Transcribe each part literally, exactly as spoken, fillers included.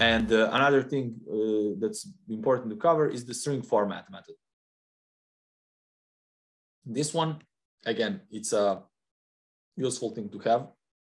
And uh, another thing uh, that's important to cover is the string format method. This one, again, it's a useful thing to have.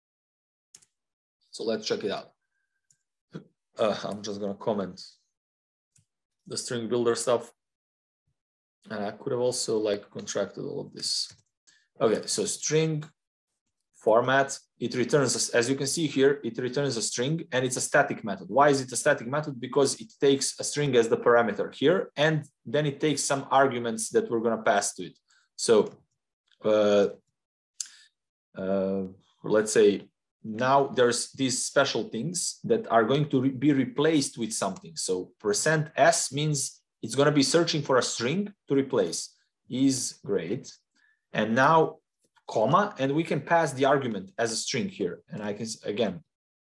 So let's check it out. Uh, I'm just gonna comment the string builder stuff. And I could have also like contracted all of this. Okay, so string format, it returns, as you can see here, it returns a string and it's a static method. Why is it a static method? Because it takes a string as the parameter here, and then it takes some arguments that we're gonna pass to it. So uh, uh, let's say now there's these special things that are going to re be replaced with something. So percent S means it's gonna be searching for a string to replace. Is great. And now comma, and we can pass the argument as a string here. And I can, again,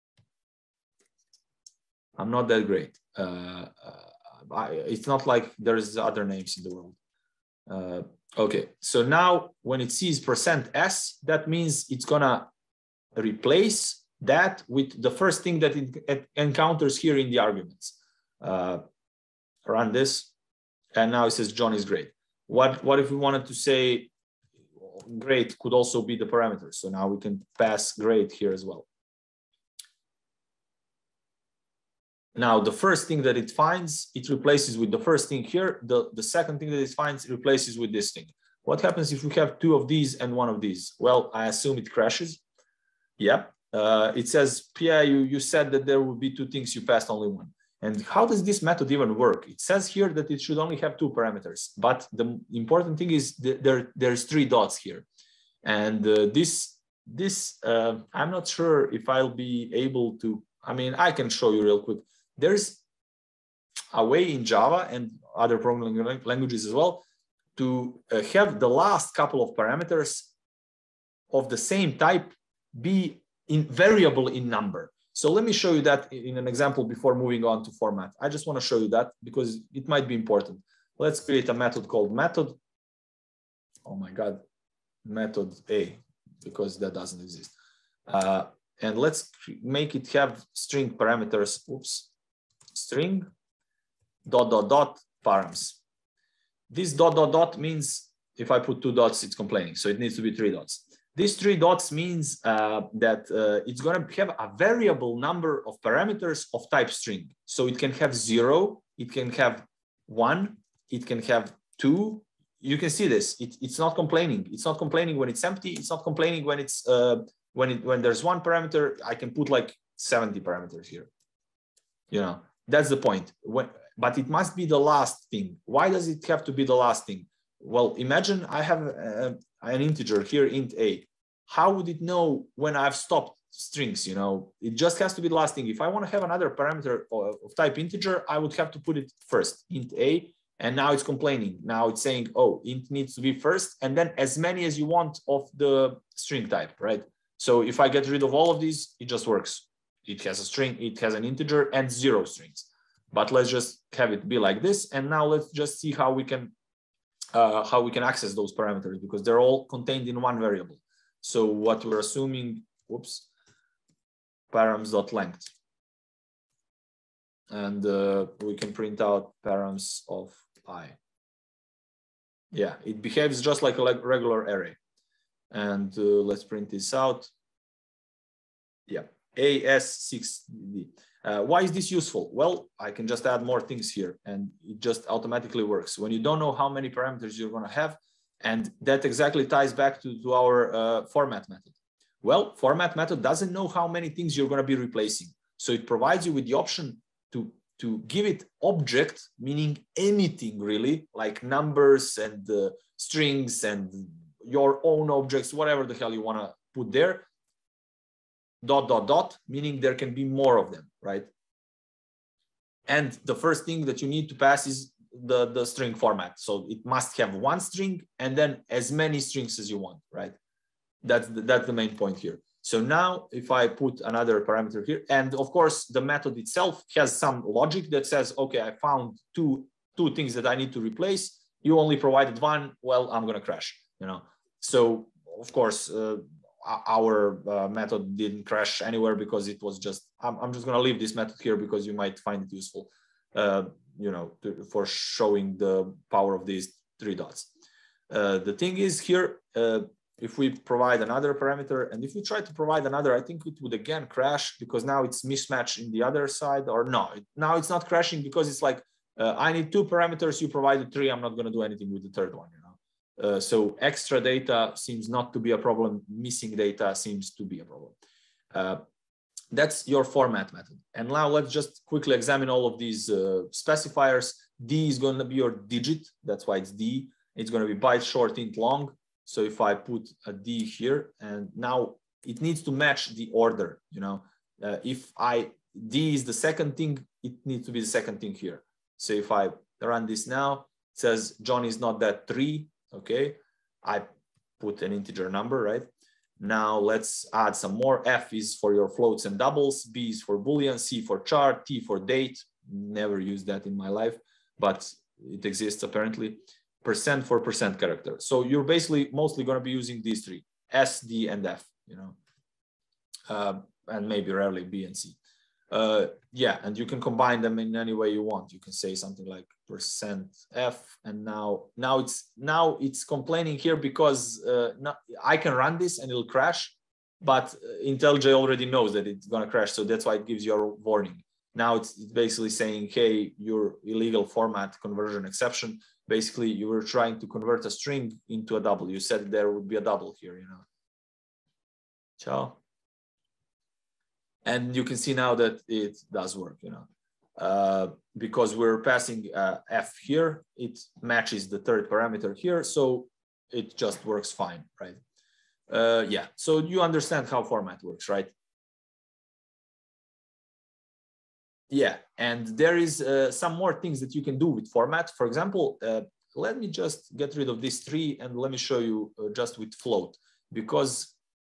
I'm not that great. Uh, uh, I, it's not like there's other names in the world. Uh, okay, so now when it sees percent S, that means it's gonna replace that with the first thing that it, it encounters here in the arguments. Uh, run this, and now it says John is great. What, what if we wanted to say great could also be the parameter? So now we can pass great here as well. Now, the first thing that it finds, it replaces with the first thing here. The, the second thing that it finds, it replaces with this thing. What happens if we have two of these and one of these? Well, I assume it crashes. Yeah, uh, it says, Pia, you, you said that there would be two things, you passed only one. And how does this method even work? It says here that it should only have two parameters, but the important thing is that there, there's three dots here. And uh, this, this uh, I'm not sure if I'll be able to, I mean, I can show you real quick. There's a way in Java and other programming languages as well to uh, have the last couple of parameters of the same type be in variable in number. So let me show you that in an example before moving on to format. I just want to show you that because it might be important. Let's create a method called method. Oh my God, method A, because that doesn't exist. Uh, and let's make it have string parameters. Oops, string dot dot dot params. This dot dot dot means if I put two dots, it's complaining. So it needs to be three dots. These three dots means uh, that uh, it's going to have a variable number of parameters of type string. So it can have zero, it can have one, it can have two. You can see this. It, it's not complaining. It's not complaining when it's empty. It's not complaining when it's uh, when it when there's one parameter. I can put like seventy parameters here. You know, that's the point. When, but it must be the last thing. Why does it have to be the last thing? Well, imagine I have uh, an integer here, int a. How would it know when I've stopped strings? You know, it just has to be the last thing. If I want to have another parameter of, of type integer, I would have to put it first, int a, and now it's complaining. Now it's saying, oh, int needs to be first, and then as many as you want of the string type, right? So if I get rid of all of these, it just works. It has a string, it has an integer and zero strings. But let's just have it be like this. And now let's just see how we can uh, how we can access those parameters, because they're all contained in one variable. So what we're assuming, whoops, params.length. And uh, we can print out params of I. Yeah, it behaves just like a regular array. And uh, let's print this out. Yeah, A S six D. Uh, why is this useful? Well, I can just add more things here and it just automatically works. When you don't know how many parameters you're going to have, and that exactly ties back to, to our uh, format method. Well, format method doesn't know how many things you're going to be replacing. So it provides you with the option to, to give it object, meaning anything really, like numbers and uh, strings and your own objects, whatever the hell you want to put there. Dot, dot, dot, meaning there can be more of them, right? And the first thing that you need to pass is the, the string format. So it must have one string and then as many strings as you want, right? That's the, that's the main point here. So now if I put another parameter here, and of course the method itself has some logic that says, okay, I found two, two things that I need to replace. You only provided one, well, I'm gonna crash, you know? So of course, uh, our uh, method didn't crash anywhere because it was just I'm, I'm just going to leave this method here because you might find it useful, uh, you know, to, for showing the power of these three dots. Uh, the thing is here, uh, if we provide another parameter, and if we try to provide another, I think it would again crash because now it's mismatched in the other side, or no, it, now it's not crashing because it's like, uh, I need two parameters, you provided three, I'm not going to do anything with the third one, you know. Uh, so extra data seems not to be a problem, missing data seems to be a problem. Uh, that's your format method. And now let's just quickly examine all of these uh, specifiers. D is going to be your digit, that's why it's D. It's going to be byte, short, int, long. So if I put a D here, and now it needs to match the order, you know, uh, if I, D is the second thing, it needs to be the second thing here. So if I run this now, it says John is not that three, okay? I put an integer number, right? Now let's add some more. F is for your floats and doubles, B is for Boolean, C for chart, T for date. Never used that in my life, but it exists apparently. Percent for percent character. So you're basically mostly going to be using these three, S, D, and F, you know, uh, and maybe rarely B and C. Uh, yeah, and you can combine them in any way you want. You can say something like percent F, and now now it's now it's complaining here because uh, not, I can run this and it'll crash, but IntelliJ already knows that it's going to crash, so that's why it gives you a warning. Now it's, it's basically saying, hey, your illegal format conversion exception. Basically, you were trying to convert a string into a double. You said there would be a double here, you know. Ciao. And you can see now that it does work, you know, uh, because we're passing uh, F here. It matches the third parameter here, so it just works fine, right? Uh, yeah, so you understand how format works, right? Yeah, and there is uh, some more things that you can do with format. For example, uh, let me just get rid of these three and let me show you uh, just with float, because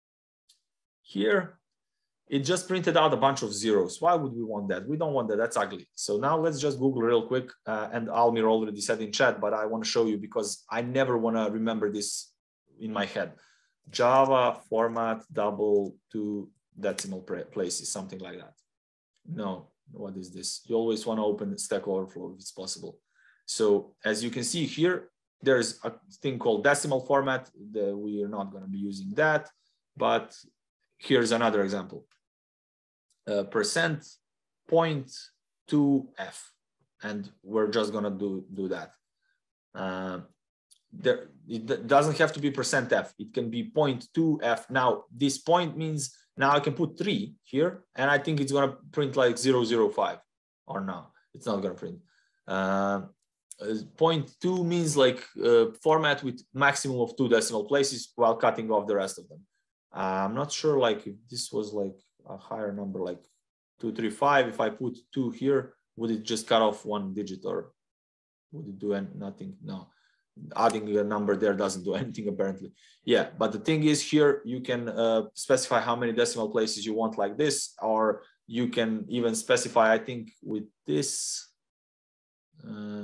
here it just printed out a bunch of zeros. Why would we want that? We don't want that, that's ugly. So now let's just Google real quick, uh, and Almir already said in chat, but I want to show you because I never want to remember this in my head. Java format double two decimal places, something like that. No. What is this? You always want to open Stack Overflow if it's possible. So as you can see here, there's a thing called decimal format. The, we are not going to be using that, but here's another example. Uh, percent point two F, and we're just going to do, do that. Uh, there, it doesn't have to be percent F. It can be zero point two F. Now, this point means now I can put three here, and I think it's going to print like zero zero five, or no, it's not going to print. Uh, zero point two means like uh, format with maximum of two decimal places while cutting off the rest of them. Uh, I'm not sure like if this was like a higher number, like two three five, if I put two here, would it just cut off one digit, or would it do nothing? No. Adding a number there doesn't do anything apparently. Yeah, but the thing is here you can uh, specify how many decimal places you want like this, or you can even specify, I think with this, uh,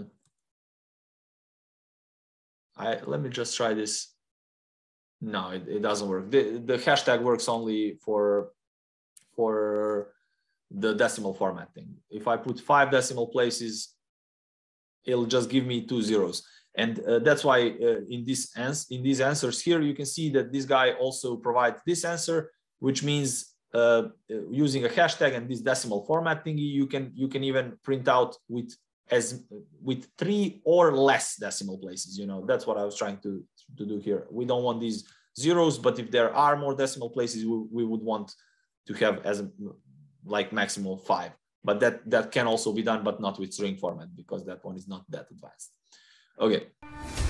I let me just try this. No, it, it doesn't work. The, the hashtag works only for, for the decimal format thing. If I put five decimal places, it'll just give me two zeros. And uh, that's why uh, in, this ans in these answers here, you can see that this guy also provides this answer, which means uh, using a hashtag and this decimal format thingy, you can you can even print out with as with three or less decimal places. You know, that's what I was trying to, to do here. We don't want these zeros, but if there are more decimal places, we, we would want to have as a, like maximum five. But that, that can also be done, but not with string format, because that one is not that advanced. Okay.